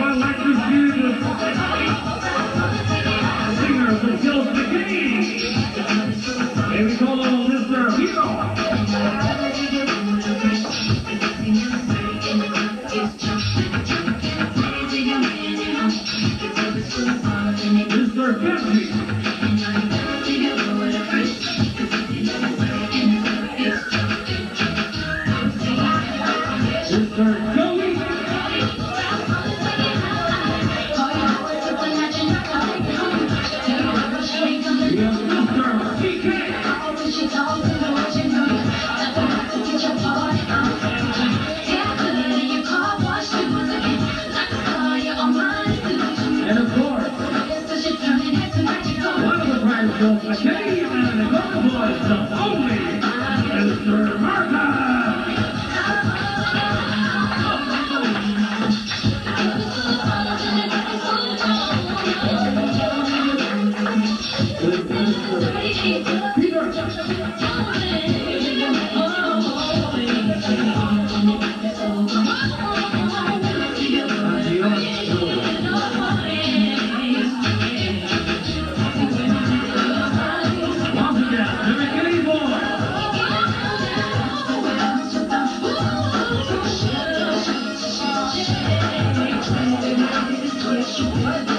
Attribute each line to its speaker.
Speaker 1: I'd like to see the singer from Kills the Game. Here we go, Mr. Hero. Mr. Kennedy. Mr. Joey. And of course, one of the prizes goes to Kenny and the Golden Boys, the only Mr. Martha. What?